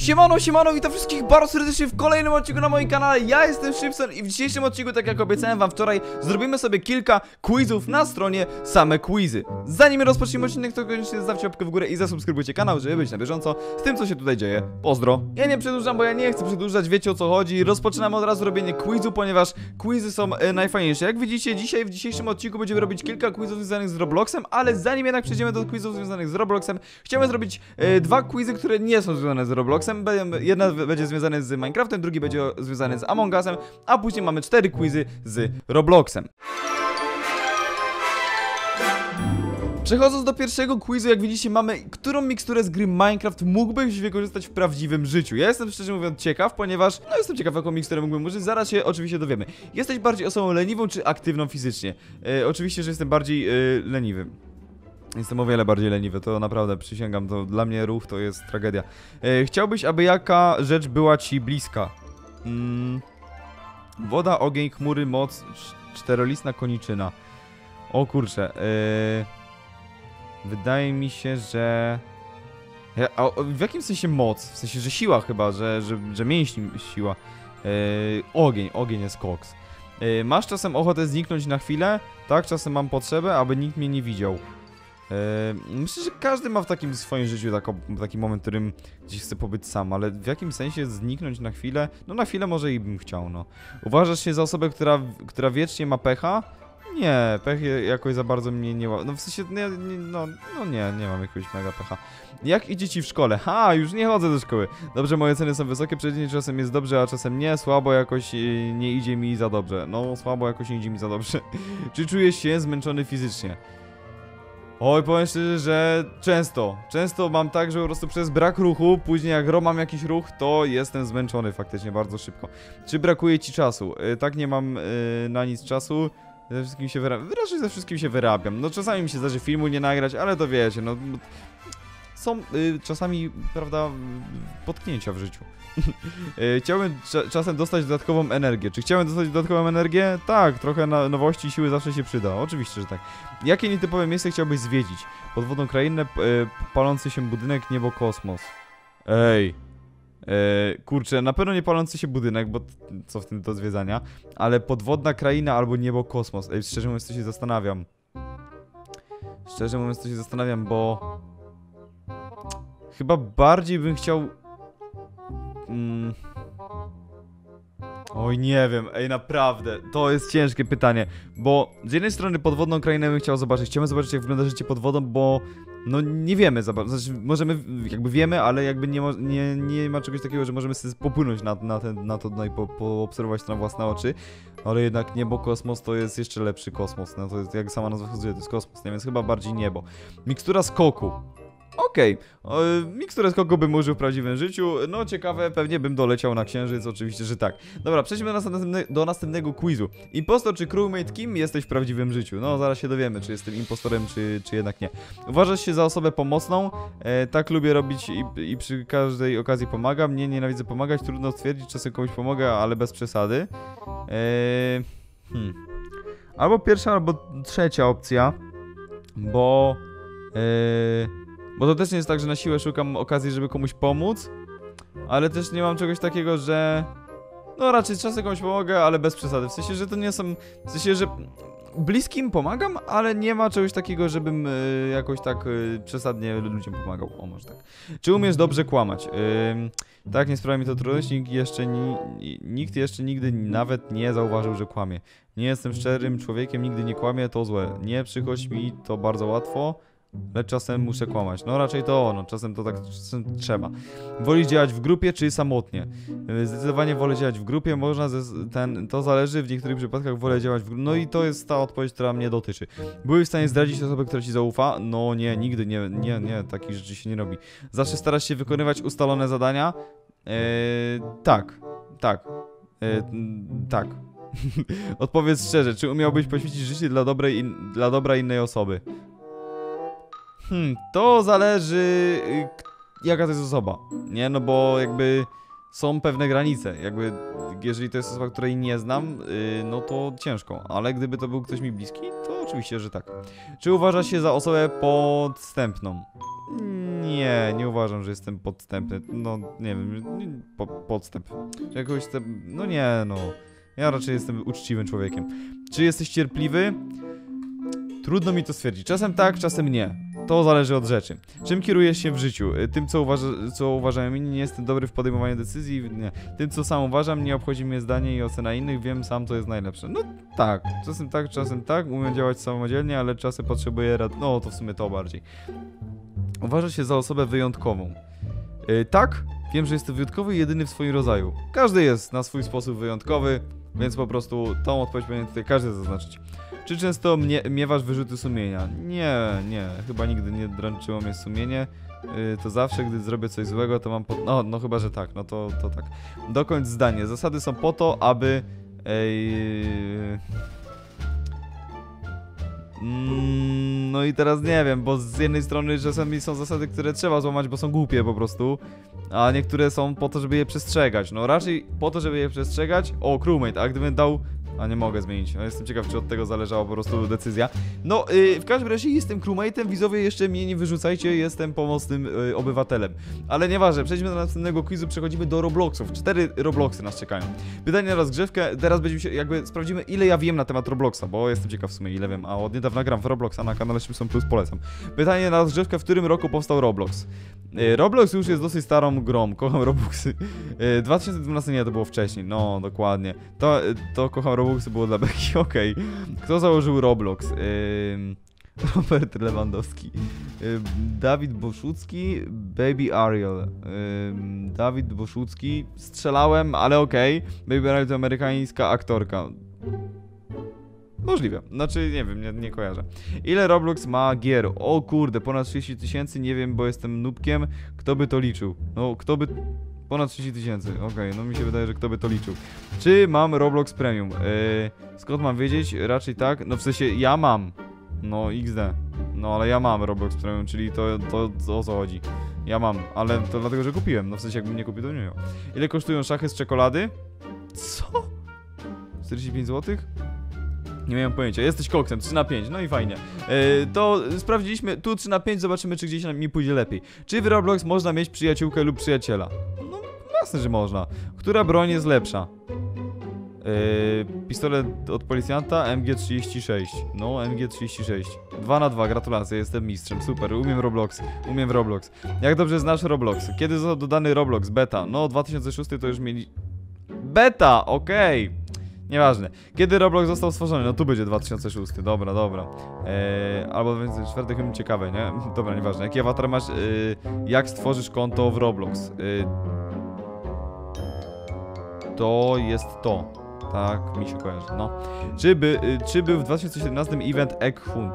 Siemano, siemano, witam wszystkich bardzo serdecznie w kolejnym odcinku na moim kanale. Ja jestem Szybson i w dzisiejszym odcinku, tak jak obiecałem wam wczoraj, zrobimy sobie kilka quizów na stronie Same Quizy. Zanim rozpoczniemy odcinek, to koniecznie zostawcie łapkę w górę i zasubskrybujcie kanał, żeby być na bieżąco z tym, co się tutaj dzieje. Pozdro. Ja nie przedłużam, bo ja nie chcę przedłużać, wiecie o co chodzi. Rozpoczynamy od razu robienie quizu, ponieważ quizy są najfajniejsze. Jak widzicie, dzisiaj w dzisiejszym odcinku będziemy robić kilka quizów związanych z Robloxem, ale zanim jednak przejdziemy do quizów związanych z Robloxem, chciałem zrobić dwa quizy, które nie są związane z Robloxem. Jedna będzie związana z Minecraftem, drugi będzie związany z Among Usem, a później mamy 4 quizy z Robloxem. Przechodząc do pierwszego quizu, jak widzicie, mamy, którą miksturę z gry Minecraft mógłbyś wykorzystać w prawdziwym życiu. Ja jestem szczerze mówiąc ciekaw, ponieważ, jestem ciekaw, jaką miksturę mógłbym użyć. Zaraz się oczywiście dowiemy. Jesteś bardziej osobą leniwą czy aktywną fizycznie? Oczywiście, że jestem bardziej leniwy. Jestem o wiele bardziej leniwy, to naprawdę przysięgam, to dla mnie ruch to jest tragedia. Chciałbyś, aby jaka rzecz była ci bliska? Woda, ogień, chmury, moc, czterolistna koniczyna. O kurczę, wydaje mi się, że... w jakim sensie moc? W sensie, że siła chyba, że mięśni siła. Ogień jest koks. Masz czasem ochotę zniknąć na chwilę? Tak, czasem mam potrzebę, aby nikt mnie nie widział. Myślę, że każdy ma w takim swoim życiu taki moment, w którym gdzieś chce pobyć sam, ale w jakim sensie zniknąć na chwilę? No na chwilę może i bym chciał, no. Uważasz się za osobę, która wiecznie ma pecha? Nie, pech jakoś za bardzo mnie nie... No w sensie, nie mam jakiegoś mega pecha. Jak idzie ci w szkole? Już nie chodzę do szkoły. Dobrze, moje oceny są wysokie, przeciwnie czasem jest dobrze, a czasem nie. Słabo jakoś nie idzie mi za dobrze. No, słabo jakoś nie idzie mi za dobrze. Czy czujesz się zmęczony fizycznie? Oj, powiem szczerze, że często mam tak, że po prostu przez brak ruchu, później jak mam jakiś ruch, to jestem zmęczony faktycznie bardzo szybko. Czy brakuje ci czasu? Tak, nie mam na nic czasu, ze wszystkim się raczej ze wszystkim się wyrabiam. No czasami mi się zdarzy filmu nie nagrać, ale to wiecie, no... Są czasami, prawda, potknięcia w życiu. Chciałbym czasem dostać dodatkową energię. Czy chciałem dostać dodatkową energię? Tak, trochę nowości i siły zawsze się przyda. Oczywiście, że tak. Jakie nietypowe miejsce chciałbyś zwiedzić? Podwodną krainę, palący się budynek, niebo, kosmos. Ej. Kurczę, na pewno nie palący się budynek, bo co w tym do zwiedzania. Ale podwodna kraina albo niebo, kosmos. Ej, szczerze mówiąc, to się zastanawiam. Bo... Chyba bardziej bym chciał... Oj, nie wiem, ej, naprawdę, to jest ciężkie pytanie, bo z jednej strony podwodną krainę bym chciał zobaczyć, chciałbym zobaczyć, jak wygląda życie pod wodą, bo no nie wiemy, znaczy możemy, jakby wiemy, ale jakby nie ma czegoś takiego, że możemy sobie popłynąć na to no i poobserwować to na własne oczy, ale jednak niebo, kosmos to jest jeszcze lepszy kosmos, no to jest, jak sama nazwa wskazuje, to jest kosmos, nie? Więc chyba bardziej niebo. Mikstura skoku. Okej, miksturę skoku bym użył w prawdziwym życiu. No ciekawe, pewnie bym doleciał na księżyc, oczywiście, że tak. Dobra, przejdźmy do następnego quizu. Impostor czy crewmate, kim jesteś w prawdziwym życiu? No zaraz się dowiemy, czy jestem impostorem, czy jednak nie. Uważasz się za osobę pomocną? Tak lubię robić i przy każdej okazji pomagam. Nie, nienawidzę pomagać, trudno stwierdzić, czasem komuś pomogę, ale bez przesady. Albo pierwsza, albo trzecia opcja, bo to też nie jest tak, że na siłę szukam okazji, żeby komuś pomóc, ale też nie mam czegoś takiego, że... No raczej czasem komuś pomogę, ale bez przesady. W sensie, że to nie są... W sensie, że bliskim pomagam, ale nie ma czegoś takiego, żebym jakoś tak przesadnie ludziom pomagał. O, może tak. Czy umiesz dobrze kłamać? Tak, nie sprawia mi to trudności. Nikt jeszcze nigdy nawet nie zauważył, że kłamie. Nie jestem szczerym człowiekiem, nigdy nie kłamię, to złe. Nie przychodź mi to bardzo łatwo. Lecz czasem muszę kłamać. No raczej to no czasem to tak trzeba. Wolisz działać w grupie czy samotnie? Zdecydowanie wolę działać w grupie, to zależy, w niektórych przypadkach wolę działać w grupie. No i to jest ta odpowiedź, która mnie dotyczy. Byłeś w stanie zdradzić osobę, która ci zaufa? No nie, nigdy nie, takich rzeczy się nie robi. Zawsze starasz się wykonywać ustalone zadania? Tak. Odpowiedz szczerze, czy umiałbyś poświęcić życie dla dobra innej osoby? To zależy, jaka to jest osoba, nie? No bo jakby są pewne granice, jakby jeżeli to jest osoba, której nie znam, no to ciężko, ale gdyby to był ktoś mi bliski, to oczywiście, że tak. Czy uważasz się za osobę podstępną? nie uważam, że jestem podstępny. No, nie wiem, podstęp. Czy jakoś no nie, no. Ja raczej jestem uczciwym człowiekiem. Czy jesteś cierpliwy? Trudno mi to stwierdzić. Czasem tak, czasem nie. To zależy od rzeczy. Czym kierujesz się w życiu? Tym, co uważają inni, nie jestem dobry w podejmowaniu decyzji. Nie. Tym, co sam uważam, nie obchodzi mnie zdanie i ocena innych, wiem sam, co jest najlepsze. No tak. Czasem tak. Umiem działać samodzielnie, ale czasem potrzebuję rad... No, to w sumie to bardziej. Uważasz się za osobę wyjątkową. Tak. Wiem, że jestem wyjątkowy i jedyny w swoim rodzaju. Każdy jest na swój sposób wyjątkowy, więc po prostu tą odpowiedź powinien tutaj każdy zaznaczyć. Czy często miewasz wyrzuty sumienia? Nie, chyba nigdy nie dręczyło mnie sumienie. To zawsze, gdy zrobię coś złego, to mam no chyba, że tak, no to tak. Dokończ zdanie. Zasady są po to, aby... No i teraz nie wiem, bo z jednej strony czasami są zasady, które trzeba złamać, bo są głupie po prostu, a niektóre są po to, żeby je przestrzegać. No raczej po to, żeby je przestrzegać. O, crewmate, a gdybym dał... A nie mogę zmienić, ja jestem ciekaw, czy od tego zależała po prostu decyzja. No, w każdym razie jestem crewmate'em, widzowie, jeszcze mnie nie wyrzucajcie, jestem pomocnym obywatelem. Ale nieważne, przejdźmy do następnego quizu, przechodzimy do Robloxów. 4 Robloxy nas czekają. Pytanie na rozgrzewkę, teraz będziemy się, jakby sprawdzimy, ile ja wiem na temat Robloxa, bo jestem ciekaw w sumie, ile wiem, a od niedawna gram w Robloxa na kanale Szybson Plus, polecam. Pytanie na rozgrzewkę, w którym roku powstał Roblox? Roblox już jest dosyć starą grą, kocham Robloxy. 2012 nie, to było wcześniej, no dokładnie. To kocham Robloxy, było dla beki, okej. Kto założył Roblox? Robert Lewandowski, Dawid Boszucki, Baby Ariel. Dawid Boszucki, strzelałem, ale okej. Baby Ariel to amerykańska aktorka. Możliwe, znaczy nie wiem, nie kojarzę. Ile Roblox ma gier? O kurde, ponad 30 000, nie wiem, bo jestem nubkiem. Kto by to liczył? No, kto by... Ponad 30 000, okej, no mi się wydaje, że kto by to liczył. Czy mam Roblox Premium? Skąd mam wiedzieć? Raczej tak, no w sensie ja mam. No XD. No ale ja mam Roblox Premium, czyli to o co chodzi? Ja mam, ale to dlatego, że kupiłem, no w sensie jakbym nie kupił, to nie miał. Ile kosztują szachy z czekolady? Co? 45 zł? Nie miałem pojęcia. Jesteś koksem, 3 na 5, no i fajnie. To sprawdziliśmy, tu 3 na 5, zobaczymy, czy gdzieś mi pójdzie lepiej. Czy w Roblox można mieć przyjaciółkę lub przyjaciela? No, jasne, że można. Która broń jest lepsza? Pistolet od policjanta, MG36. No, MG36. 2 na 2, gratulacje, jestem mistrzem, super, umiem w Roblox. Jak dobrze znasz Roblox? Kiedy został dodany Roblox? Beta. No, 2006 to już mieli... Beta, okej. Nieważne. Kiedy Roblox został stworzony? No tu będzie 2006. Dobra. Albo 2004, ciekawe, nie? Dobra, nieważne. Jaki awatar masz? Jak stworzysz konto w Roblox? To jest to. Tak, mi się kojarzy, no. Czy był w 2017 event Egg Hunt?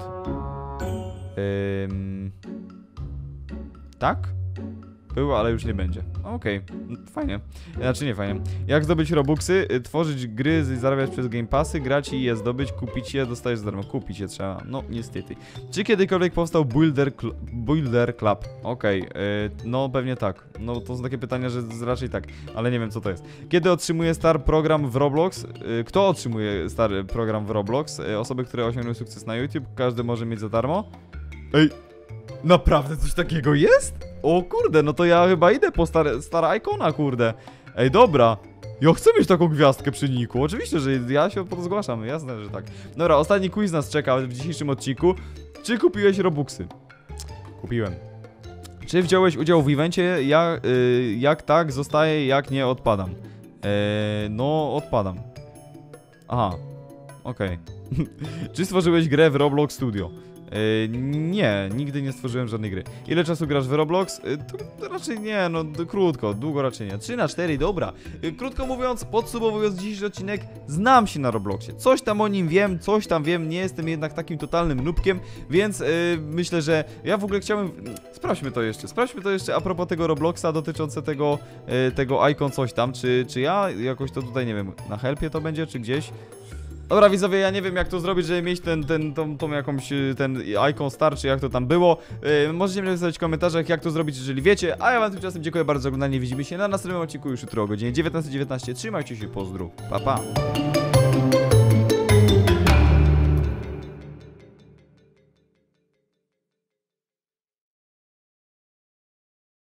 Tak? Był, ale już nie będzie. Okej, fajnie. Znaczy nie fajnie. Jak zdobyć Robuxy? Tworzyć gry, zarabiać przez Game Passy, grać i je zdobyć, kupić je, dostajesz za darmo. Kupić je trzeba. No, niestety. Czy kiedykolwiek powstał Builder Club? Okej, no pewnie tak. No to są takie pytania, że raczej tak, ale nie wiem co to jest. Kiedy otrzymuje Star program w Roblox? Kto otrzymuje Star program w Roblox? Osoby, które osiągną sukces na YouTube. Każdy może mieć za darmo. Ej, naprawdę coś takiego jest? O kurde, no to ja chyba idę po stara ikona, kurde. Ej, dobra. Ja chcę mieć taką gwiazdkę przy niku. Oczywiście, że ja się po to zgłaszam, jasne, że tak. Dobra, ostatni quiz nas czeka w dzisiejszym odcinku. Czy kupiłeś Robuxy? Kupiłem. Czy wziąłeś udział w evencie? Jak tak, zostaje, jak nie, odpadam. No, odpadam. Aha, okej. Czy stworzyłeś grę w Roblox Studio? Nie, nigdy nie stworzyłem żadnej gry. Ile czasu grasz w Roblox? To raczej nie, no krótko, długo raczej nie. 3 na 4, dobra. Krótko mówiąc, podsumowując dzisiejszy odcinek, znam się na Robloxie. Coś tam o nim wiem, coś tam wiem, nie jestem jednak takim totalnym nubkiem, więc myślę, że ja w ogóle chciałem... Sprawdźmy to jeszcze a propos tego Robloxa dotyczące tego icon coś tam, czy ja jakoś to tutaj, nie wiem, na helpie to będzie, czy gdzieś... Dobra widzowie, ja nie wiem jak to zrobić, żeby mieć tą jakąś, ten icon star, czy jak to tam było. Możecie mi napisać w komentarzach jak to zrobić, jeżeli wiecie. A ja wam tymczasem dziękuję bardzo za oglądanie, widzimy się na następnym odcinku już jutro o godzinie 19:19. Trzymajcie się, pozdrów, pa pa.